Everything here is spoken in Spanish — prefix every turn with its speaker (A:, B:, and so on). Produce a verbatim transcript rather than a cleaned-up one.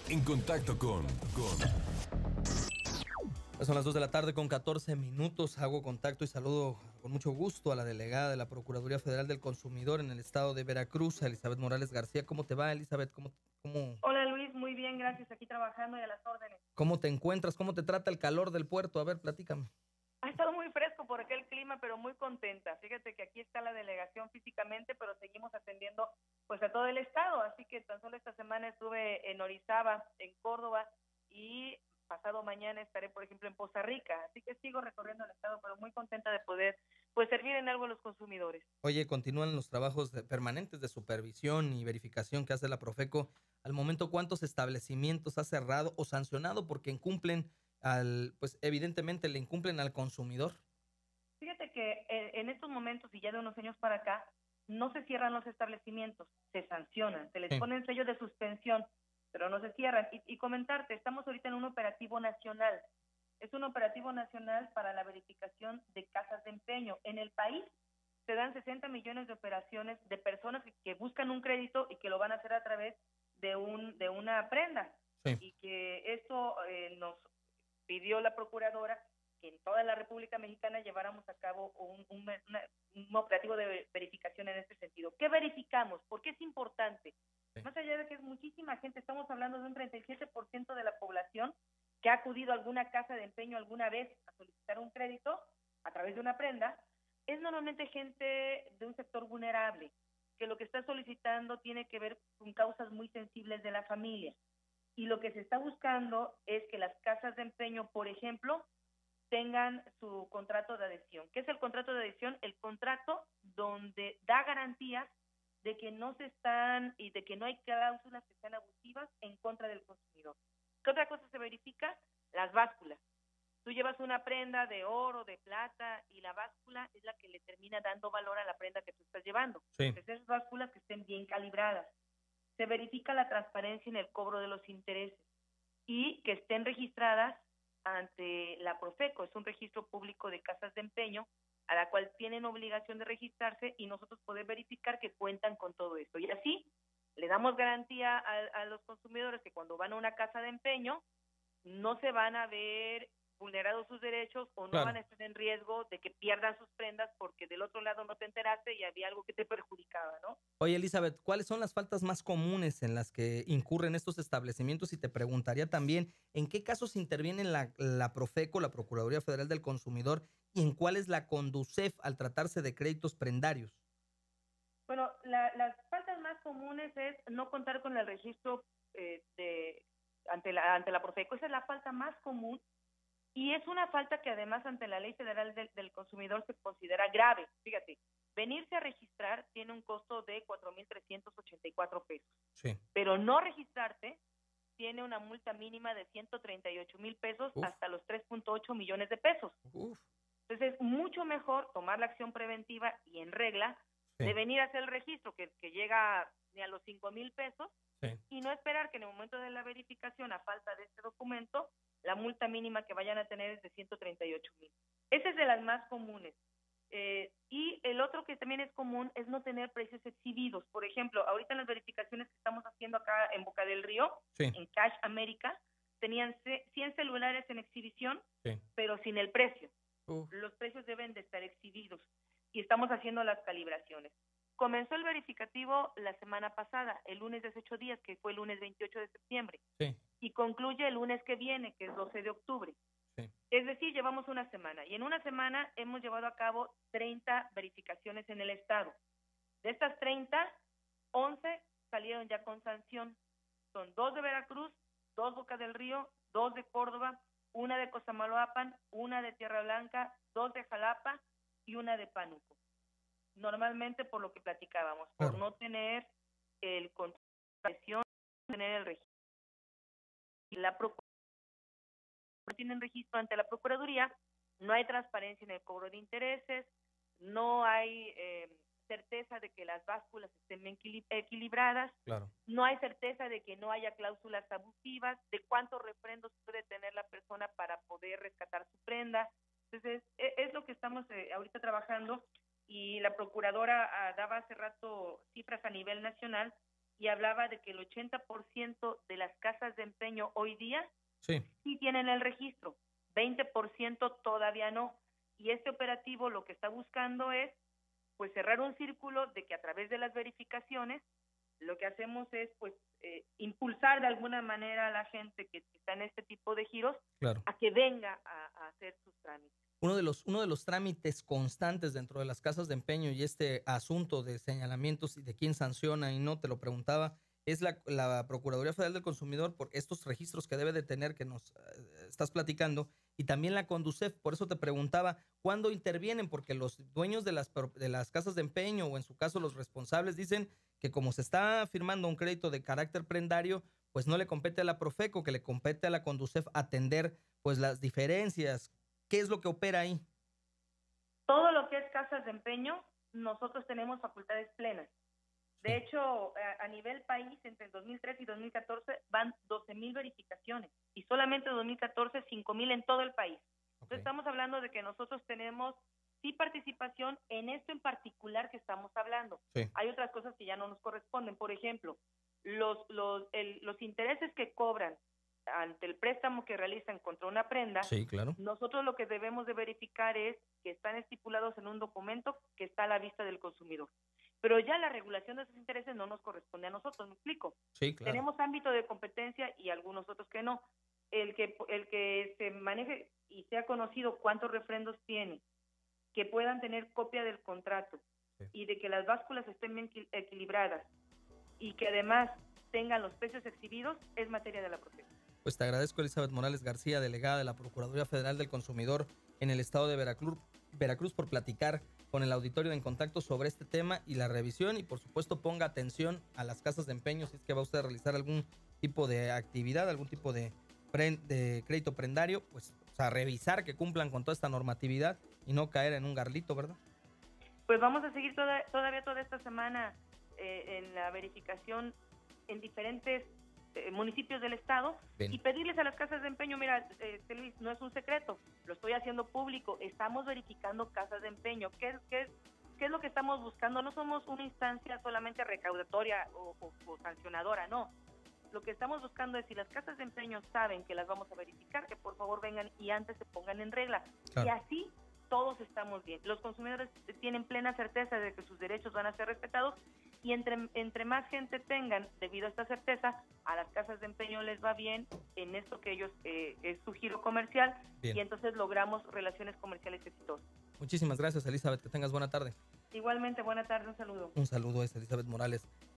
A: En contacto con, con...
B: Son las dos de la tarde con catorce minutos. Hago contacto y saludo con mucho gusto a la delegada de la Procuraduría Federal del Consumidor en el estado de Veracruz, Elizabeth Morales García. ¿Cómo te va, Elizabeth? ¿Cómo, cómo,
C: Hola Luis, muy bien, gracias. Aquí trabajando y a las órdenes.
B: ¿Cómo te encuentras? ¿Cómo te trata el calor del puerto? A ver, platícame.
C: Ha estado muy fresco por aquel clima, pero muy contenta. Fíjate que aquí está la delegación físicamente, pero seguimos atendiendo pues a todo el estado. Así que tan solo esta semana estuve en Orizaba, en Córdoba, y pasado mañana estaré, por ejemplo, en Poza Rica. Así que sigo recorriendo el estado, pero muy contenta de poder pues servir en algo a los consumidores.
B: Oye, continúan los trabajos de- permanentes de supervisión y verificación que hace la Profeco. Al momento, ¿cuántos establecimientos ha cerrado o sancionado porque incumplen al, pues evidentemente le incumplen al consumidor?
C: Fíjate que en, en estos momentos y ya de unos años para acá, no se cierran los establecimientos, se sancionan, se les
B: Sí.
C: ponen sellos de suspensión, pero no se cierran. Y, y comentarte, estamos ahorita en un operativo nacional. Es un operativo nacional para la verificación de casas de empeño. En el país se dan sesenta millones de operaciones de personas que, que buscan un crédito y que lo van a hacer a través de un de una prenda.
B: Sí.
C: Y que esto eh, nos pidió la procuradora que en toda la República Mexicana lleváramos a cabo un, un, una, un operativo de verificación en este sentido. ¿Qué verificamos? ¿Por qué es importante?
B: Sí.
C: Más allá de que es muchísima gente, estamos hablando de un treinta y siete por ciento de la población que ha acudido a alguna casa de empeño alguna vez a solicitar un crédito a través de una prenda, es normalmente gente de un sector vulnerable, que lo que está solicitando tiene que ver con causas muy sensibles de la familia. Y lo que se está buscando es que las casas de empeño, por ejemplo, tengan su contrato de adhesión. ¿Qué es el contrato de adhesión? El contrato donde da garantías de que no se están y de que no hay cláusulas que sean abusivas en contra del consumidor. ¿Qué otra cosa se verifica? Las básculas. Tú llevas una prenda de oro, de plata, y la báscula es la que le termina dando valor a la prenda que tú estás llevando.
B: Sí.
C: Entonces, esas básculas que estén bien calibradas. Se verifica la transparencia en el cobro de los intereses y que estén registradas ante la Profeco. Es un registro público de casas de empeño a la cual tienen obligación de registrarse y nosotros poder verificar que cuentan con todo esto. Y así le damos garantía a, a los consumidores que cuando van a una casa de empeño no se van a ver vulnerados sus derechos o no
B: Claro.
C: van a estar en riesgo de que pierdan sus prendas porque del otro lado no te enteraste y había algo que te perjudicaba, ¿no?
B: Oye, Elizabeth, ¿cuáles son las faltas más comunes en las que incurren estos establecimientos? Y te preguntaría también, ¿en qué casos interviene la, la Profeco, la Procuraduría Federal del Consumidor, y en cuál es la Conducef al tratarse de créditos prendarios?
C: Bueno, la, las faltas más comunes es no contar con el registro eh, de ante la ante la Profeco. Esa es la falta más común y es una falta que además ante la Ley Federal del, del Consumidor se considera grave. Fíjate, venirse a registrar tiene un costo de cuatro mil trescientos ochenta y cuatro pesos,
B: Sí.
C: pero no registrarte tiene una multa mínima de ciento treinta y ocho mil pesos
B: Uf.
C: hasta los tres punto ocho millones de pesos.
B: Uf.
C: Entonces es mucho mejor tomar la acción preventiva y en regla
B: Sí.
C: de venir a hacer el registro que, que llega ni a los cinco mil pesos
B: Sí.
C: y no esperar que en el momento de la verificación, a falta de este documento, la multa mínima que vayan a tener es de ciento treinta y ocho mil. Esa es de las más comunes. Eh, y el otro que también es común es no tener precios exhibidos. Por ejemplo, ahorita en las verificaciones que estamos haciendo acá en Boca del Río,
B: Sí.
C: en Cash América, tenían cien celulares en exhibición,
B: Sí.
C: pero sin el precio.
B: Uf.
C: Los precios deben de estar exhibidos y estamos haciendo las calibraciones. Comenzó el verificativo la semana pasada, el lunes de hace ocho días, que fue el lunes veintiocho de septiembre,
B: Sí.
C: y concluye el lunes que viene, que es doce de octubre.
B: Sí.
C: Es decir, llevamos una semana, y en una semana hemos llevado a cabo treinta verificaciones en el estado. De estas treinta, once salieron ya con sanción. Son dos de Veracruz, dos Boca del Río, dos de Córdoba, una de Cosamaloapan, una de Tierra Blanca, dos de Jalapa y una de Pánuco. Normalmente por lo que platicábamos, por
B: Claro.
C: no tener el control de la presión, no tener el registro. Y la Procuraduría no tienen registro ante la Procuraduría, no hay transparencia en el cobro de intereses, no hay eh, certeza de que las básculas estén bien equili- equilibradas,
B: Claro.
C: no hay certeza de que no haya cláusulas abusivas, de cuántos refrendos puede tener la persona para poder rescatar su prenda. Entonces, es, es lo que estamos eh, ahorita trabajando y la procuradora ah, daba hace rato cifras a nivel nacional y hablaba de que el ochenta por ciento de las casas de empeño hoy día
B: Sí.
C: sí tienen el registro, veinte por ciento todavía no. Y este operativo lo que está buscando es pues cerrar un círculo de que a través de las verificaciones lo que hacemos es pues eh, impulsar de alguna manera a la gente que está en este tipo de giros
B: Claro.
C: a que venga a, a hacer sus trámites.
B: Uno de los uno de los trámites constantes dentro de las casas de empeño y este asunto de señalamientos y de quién sanciona y no, te lo preguntaba, es la, la Procuraduría Federal del Consumidor por estos registros que debe de tener que nos eh, estás platicando, y también la Conducef. Por eso te preguntaba, ¿cuándo intervienen? Porque los dueños de las, pro- de las casas de empeño, o en su caso los responsables, dicen que como se está firmando un crédito de carácter prendario, pues no le compete a la Profeco, que le compete a la Conducef atender pues las diferencias. ¿Qué es lo que opera ahí?
C: Todo lo que es casas de empeño, nosotros tenemos facultades plenas. De hecho, a, a nivel país, entre el dos mil trece y dos mil catorce, van doce mil verificaciones, y solamente en dos mil catorce, cinco mil en todo el país. Entonces,
B: Okay.
C: estamos hablando de que nosotros tenemos sí participación en esto en particular que estamos hablando.
B: Sí.
C: Hay otras cosas que ya no nos corresponden. Por ejemplo, los, los, el, los intereses que cobran ante el préstamo que realizan contra una prenda,
B: Sí, claro.
C: nosotros lo que debemos de verificar es que están estipulados en un documento que está a la vista del consumidor. Pero ya la regulación de esos intereses no nos corresponde a nosotros, ¿me explico?
B: Sí, claro.
C: Tenemos ámbito de competencia y algunos otros que no. El que, el que se maneje y sea conocido cuántos refrendos tiene, que puedan tener copia del contrato,
B: Sí.
C: y de que las básculas estén bien equi- equilibradas y que además tengan los precios exhibidos, es materia de la Profeco.
B: Pues te agradezco, Elizabeth Morales García, delegada de la Procuraduría Federal del Consumidor en el estado de Veracruz, Veracruz, por platicar con el auditorio En Contacto sobre este tema y la revisión, y por supuesto ponga atención a las casas de empeño si es que va usted a realizar algún tipo de actividad, algún tipo de, pre- de crédito prendario, pues o sea, revisar que cumplan con toda esta normatividad y no caer en un garlito, ¿verdad?
C: Pues vamos a seguir toda, todavía toda esta semana eh, en la verificación en diferentes eh, municipios del estado.
B: Bien.
C: Y pedirles a las casas de empeño, mira, eh, Luis, no es un secreto, lo estoy haciendo público, estamos verificando casas de empeño. ¿Qué es, qué es, qué es lo que estamos buscando? No somos una instancia solamente recaudatoria o, o, o sancionadora, no. Lo que estamos buscando es, si las casas de empeño saben que las vamos a verificar, que por favor vengan y antes se pongan en regla.
B: Claro.
C: Y así todos estamos bien. Los consumidores tienen plena certeza de que sus derechos van a ser respetados, y entre, entre más gente tengan, debido a esta certeza, a las casas de empeño les va bien en esto que ellos, eh, es su giro comercial.
B: Bien.
C: Y entonces logramos relaciones comerciales exitosas.
B: Muchísimas gracias, Elizabeth, que tengas buena tarde.
C: Igualmente, buena tarde, un saludo.
B: Un saludo, es Elizabeth Morales